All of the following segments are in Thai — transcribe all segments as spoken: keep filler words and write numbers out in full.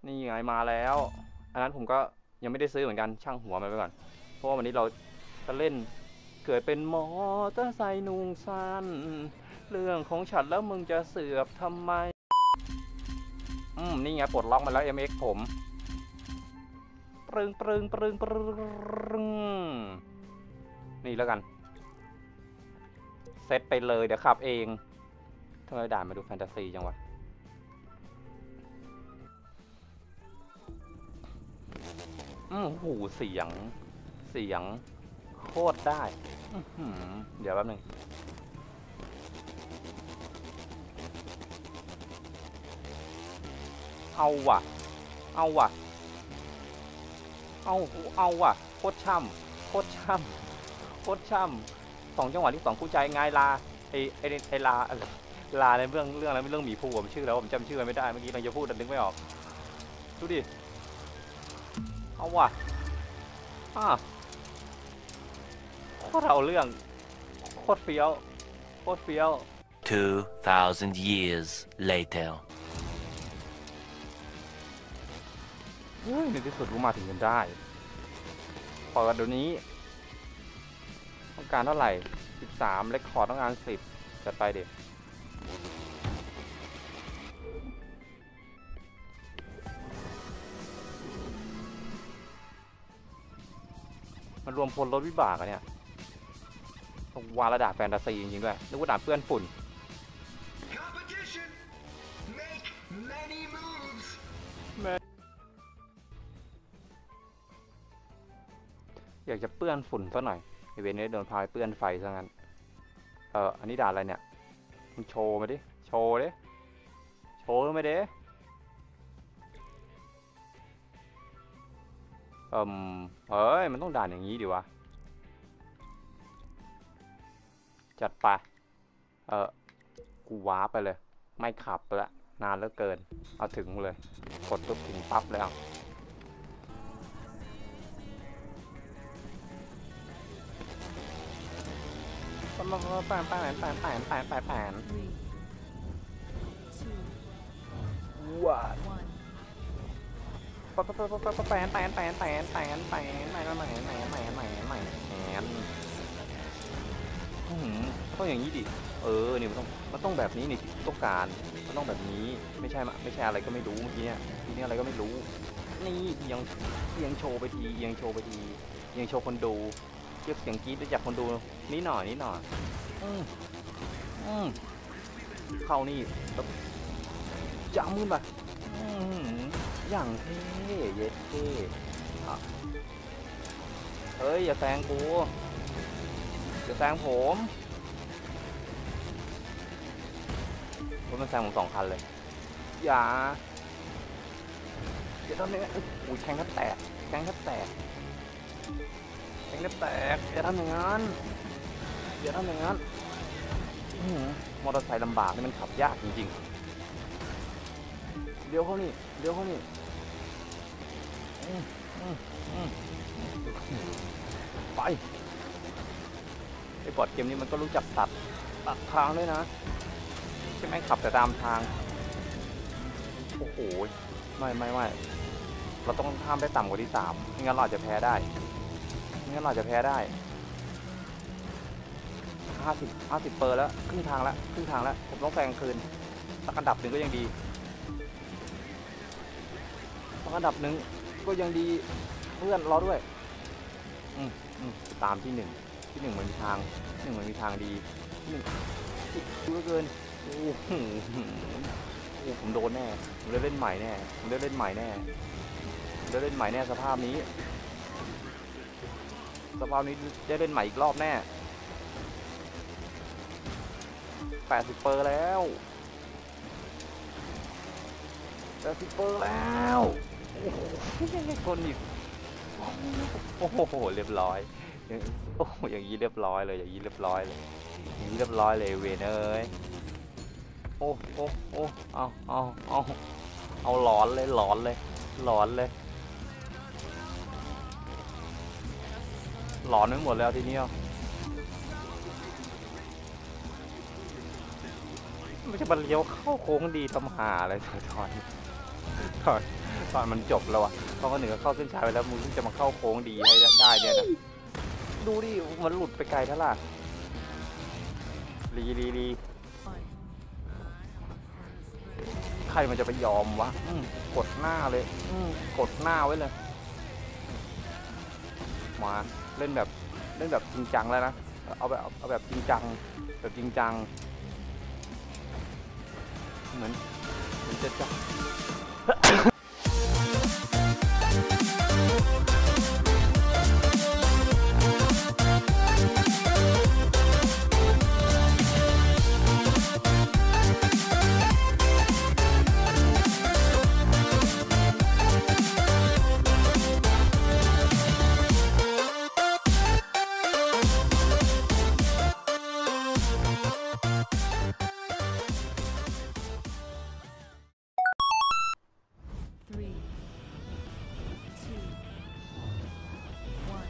นี่ไงมาแล้วอันนั้นผมก็ยังไม่ได้ซื้อเหมือนกันช่างหัวมันไปก่อนเพราะว่าวันนี้เราจะเล่นเกิดเป็นมอเตอร์ไซค์นุ่งสั้นเรื่องของฉันแล้วมึงจะเสือกทำไมอืมนี่ไงปลดล็อกมาแล้ว เอ็ม เอ็กซ์ ผมปรึงปรึงปรึงปรึงนี่แล้วกันเซตไปเลยเดี๋ยวขับเองทำไมด่านมาดูแฟนตาซีจังวะอืมหูเสียงเสียงโคตรได้เดี๋ยวแป๊บนึงเอาว่ะเอาว่ะเอาเอาว่ะโคตรช่ำโคตรช่ำโคตรช่ำสองจังหวะที่สองคู่ใจไงลาไอไอไอลาลาในเรื่องเรื่องอะไรไม่เรื่องหมีภูผมชื่อแล้วผมจำชื่อไม่ได้เมื่อกี้เราจะพูดแต่นึกไม่ออกดูดิเอาว่ะอ่ะโคตรเอาเรื่องโคตรเฟี้ยวโคตรเฟี้ยว two thousand years later เฮ้ยในที่สุดกูมาถึงกันได้พอกันเดี๋ยวนี้ต้องการเท่าไหร่สิบสามเรคคอร์ดต้องการสิบจัดไปเด็กมันรวมพลรถวิบากอะเนี่ยต้องวางระดับแฟนตาซีจริงๆด้วยนึกว่าด่าเพื่อนฝุ่นอยากจะเปื้อนฝุ่นซะหน่อยไอเวนนี้โดนพายเปื้อนไฟซะงั้นเอออันนี้ด่าอะไรเนี่ยมึงโชว์มาดิโชว์ดิโชว์มาดิเอ่มเฮ้ยมันต้องด่านอย่างนี้ดิวะจัดไปเออกูว้าไปเลยไม่ขับไปละนานเหลือเกินเอาถึงเลยกดปุ๊บถึงปั๊บเลยอ่ะแปนแปนแปนแปนแปนแปนแปนแปนว้าแปนแปนแปนแปนแปนแปนแปนแปนแปนแปนแปนแปนแปนแปนแปนต้องอย่างนี้ดิเออเนี่ยมันต้องมันต้องแบบนี้นี่ต้องการมันต้องแบบนี้ไม่ใช่ไม่ใช่อะไรก็ไม่รู้เมื่อกี้เนี่ยทีนี้อะไรก็ไม่รู้นี่ยังยังโชว์ไปทียังโชว์ไปทียังโชว์คนดูเรียกเสียงกรี๊ดจากคนดูนี่หน่อยนี่หน่อยอืมอืมเข้านี่จังมึงแบบอย่างเท่เย็ดเท่เฮ้ยอย่าแซงกูอย่าแซงผมรถมันแซงผมสองคันเลยอย่าอย่าทำอย่างนั้นอุ้ยแทงแทบแตกแทงแทบแตกแทงแทบแตกอย่าทำอย่างนั้นอย่าทำอย่างนั้นมอเตอร์ไซค์ลำบากนี่มันขับยากจริงๆเดี๋ยวเขานี่เดี๋ยวเขานี่ไปไอ้บอดเกมนี้มันก็รู้จักตัดตัดทางด้วยนะใช่ไหมขับแต่ตามทางโอ้โหไม่ไม่ไม่เราต้องห้ามได้ต่ำกว่าที่สามไม่งั้นเราอาจจะแพ้ได้ไม่งั้นเราจะแพ้ได้ห้าสิบห้าสิบเปอร์แล้วครึ่งทางแล้วครึ่งทางแล้วผมต้องแซงคืนสักอันดับหนึ่งก็ยังดีสักอันดับหนึ่งก็ยังดีเพื่อนรอด้วยอืมอืมตามที่หนึ่งที่หนึ่งมันมีทางหนึ่งมันมีทางดีหนึ่งดูเกินโอ้โหผมโดนแน่ผมได้เล่นใหม่แน่ผมได้เล่นใหม่แน่ผมได้เล่นใหม่แน่สภาพนี้สภาพนี้ได้เล่นใหม่อีกรอบแน่แปดสิบเปอร์แล้วแปดสิบเปอร์แล้วโอ้โหคนอีกโอ้โหเรียบร้อยโอ้อย่างนี้เรียบร้อยเลยอย่างนี้เรียบร้อยเลยอย่างนี้เรียบร้อยเลยเวนเอ้ยโอ้โอ้โอ้เอาเอาเอาเอาหลอนเลยหลอนเลยหลอนเลยหลอนไม่หมดแล้วทีนี้ไม่ใช่มันเลี้ยวเข้าโค้งดีทำหาอะไรถอยถอยถตอนมันจบแล้วอะตอนคนหนึ่งก็เข้าเส้นชัยไปแล้วมึงจะมาเข้าโค้งดีให้ได้เนี่ยนะดูดิมันหลุดไปไกลเท่าไหร่ลีลีลีใครมันจะไปยอมวะกดหน้าเลยกดหน้าไว้เลยมาเล่นแบบเล่นแบบจริงจังแล้วนะเอาแบบเอาแบบจริงจังแบบจริงจังเหมือนเหมือนจะจับ Three, two, one.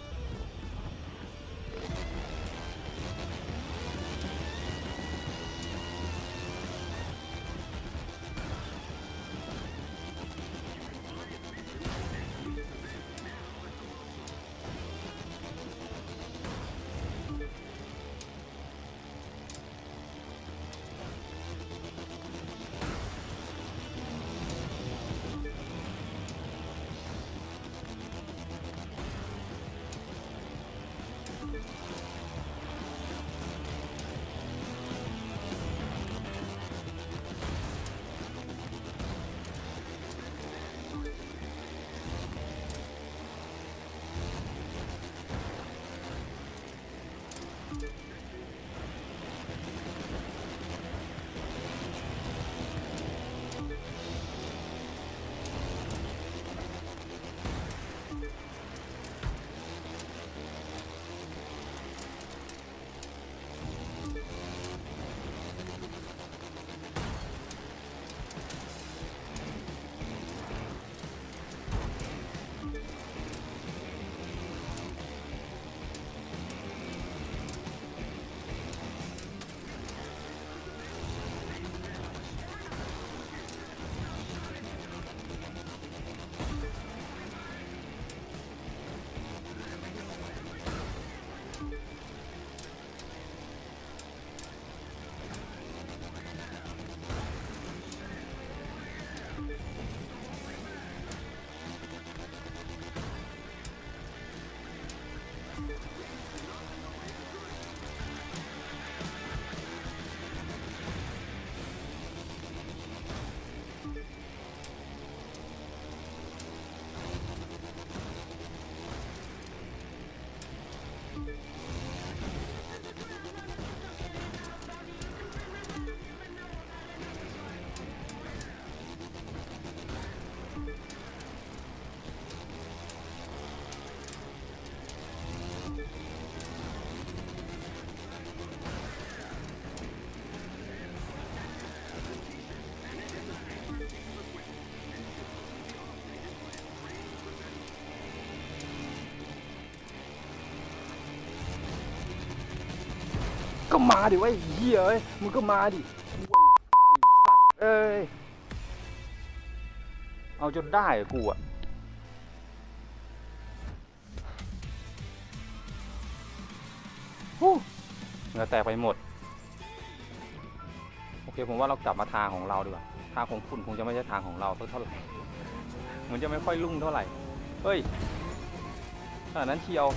ก็มาดิวะไอ้เหี้ยเอ้ยมึงก็มาดิเอ้ยเอาจนได้อะกูอะฮู้เหงื่อแตกไปหมดโอเคผมว่าเรากลับมาทางของเราดีกว่าทางของคุณคงจะไม่ใช่ทางของเราเท่าไหร่เหมือนจะไม่ค่อยรุ่งเท่าไหร่เฮ้ยขนาดนั้นเชียว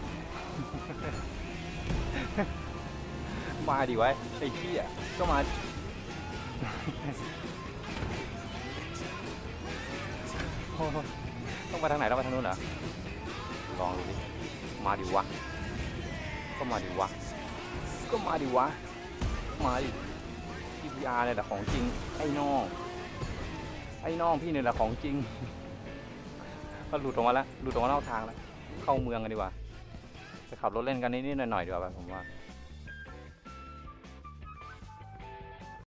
มาดิไว้ไอ้เหี้ยก็มา ต้องมาทางไหนต้องไปทางนู้นเหรอลองดูดิมาดิวะก็มาดิวะก็มาดิวะมาดิ พี พี อาร์ เนี่ยแหละของจริงไอ้น้องไอ้น้องพี่เนี่ยแหละของจริงก็หลุดออกมาแล้วหลุดออกมานอกทางแล้วเข้าเมืองกันดีกว่าจะขับรถเล่นกันนิดๆหน่อยๆดีกว่าผมว่า